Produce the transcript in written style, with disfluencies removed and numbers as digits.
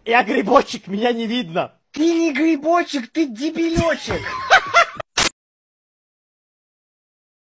Я грибочек, меня не видно. Ты не грибочек, ты дебилечек.